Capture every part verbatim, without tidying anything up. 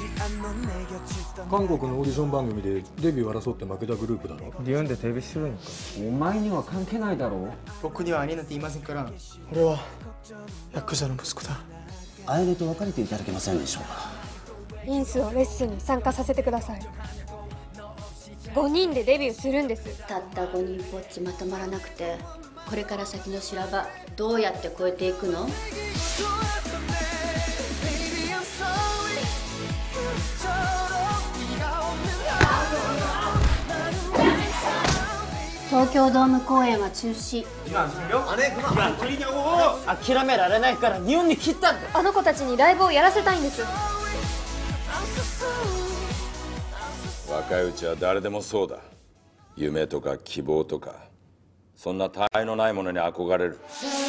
韓国のオーディション番組でデビュー争って負けたグループだろ。 日本でデビューするのか。 お前には関係ないだろう。 僕には兄なんていませんから。 俺はヤクザの息子だ。 楓と別れていただけませんでしょうか。 インスをレッスンに参加させてください。ごにんでデビューするんです。 たったごにんぼっちまとまらなくて、これから先の修羅場どうやって越えていくの？東京ドーム公演は中止。 諦められないから日本に来たんだ。 あの子たちにライブをやらせたいんです。 若いうちは誰でもそうだ。夢とか希望とかそんな他愛のないものに憧れる。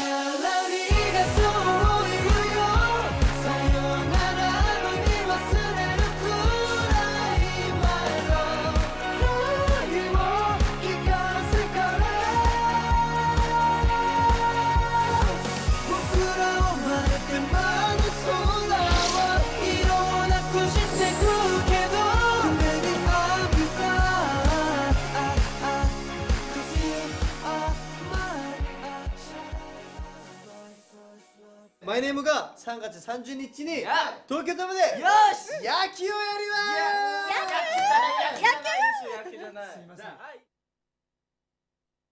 マイネームがさんがつさんじゅうにちに東京ドームでよし野球をやります。 野球じゃない野球じゃない野球じゃない。すいません。